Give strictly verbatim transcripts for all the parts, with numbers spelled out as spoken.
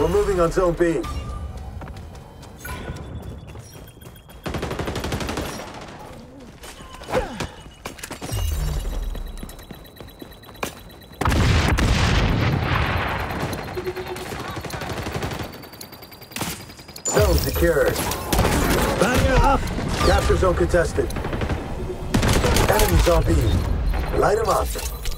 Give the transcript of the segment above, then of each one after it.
We're moving on Zone B. Zone secured. Barrier up! Capture zone contested. Enemies on B. Light them up.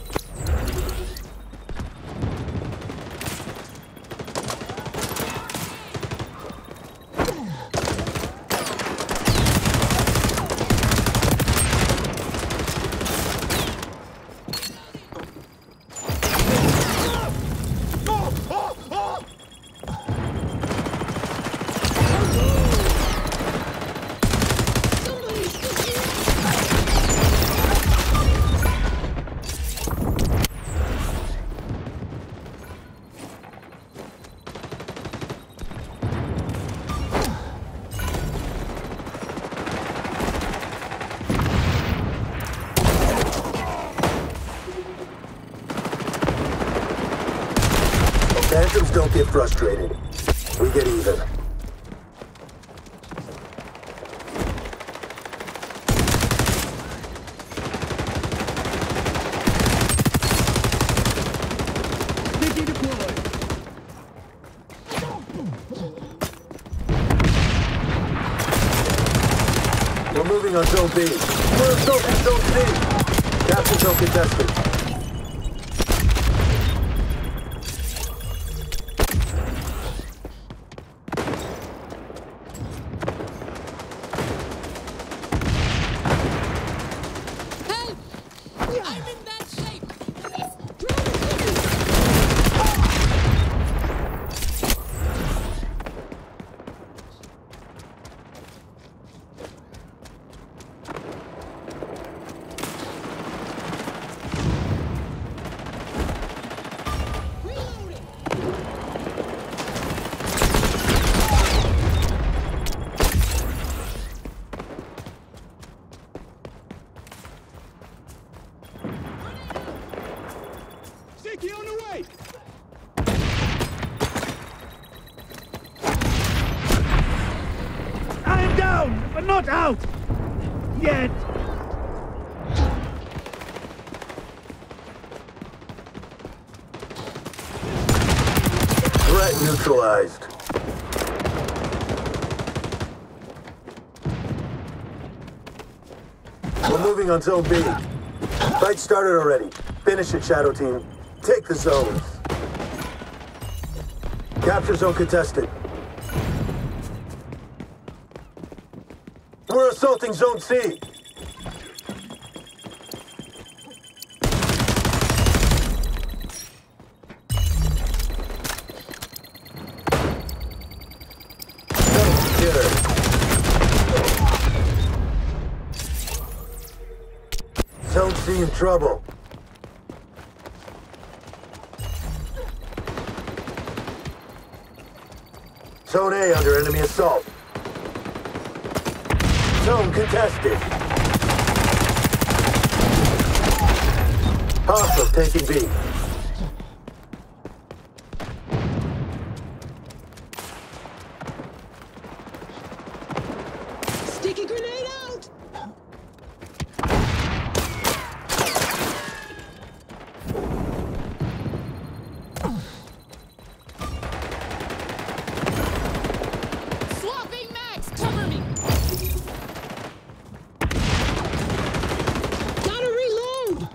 Phantoms don't get frustrated. We get even. Sticky deployed! We're moving on Zone B. We're assaulting Zone C. Capture zone contested. Sticky on the way! I am down, but not out! Yet! Threat neutralized. We're moving on Zone B. Fight started already. Finish it, Shadow Team. Take the zones. Capture zone contested. We're assaulting Zone C. Zone secured. Zone C in trouble. Zone A under enemy assault. Zone contested. Hostile taking B. Sticky grenade out! Swapping mags, cover me! Gotta reload!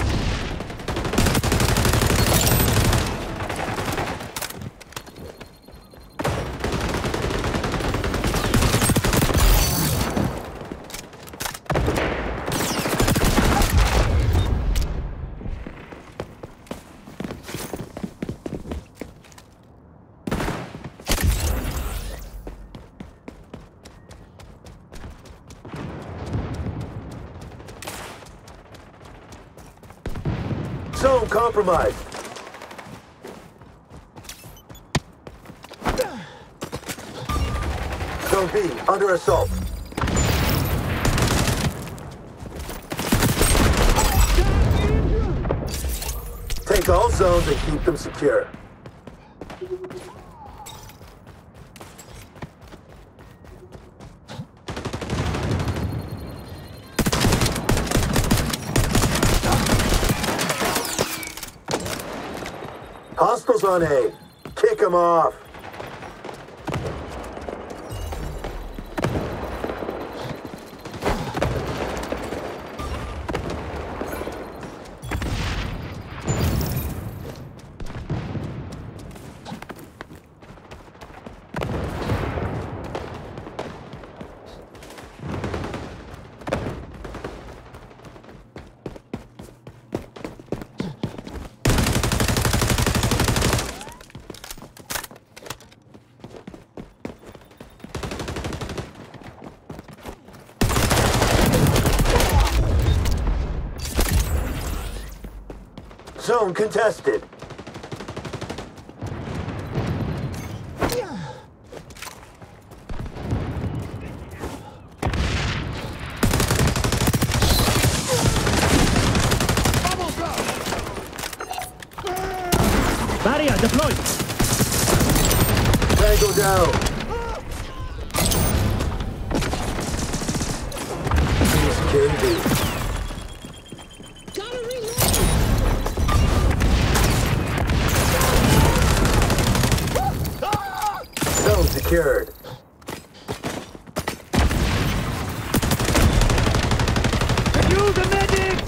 Zone compromised. Zone B under assault. Take all zones and keep them secure. Hostiles on A. Kick them off. Zone contested. Barrier deployed. Tango down. K B. Gotta reload. Zone secured. Use the medic!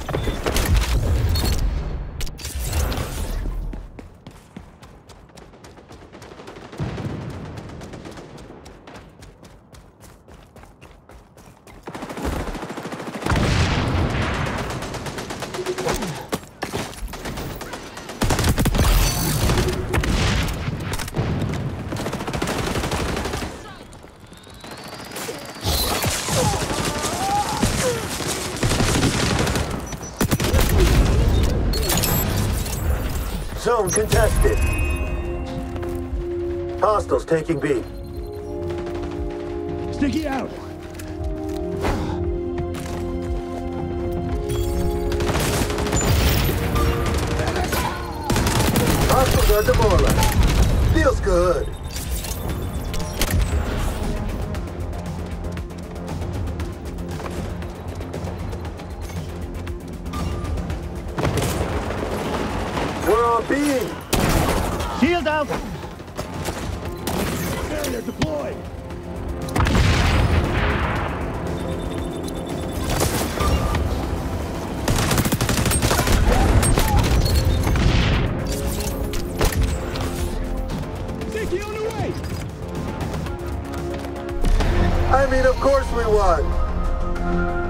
Zone contested. Hostiles taking B. Sticky out! Hostiles are demoralized. Feels good. We're on B. Shield out! Barrier deployed! Sticky on the way! I mean, of course we won.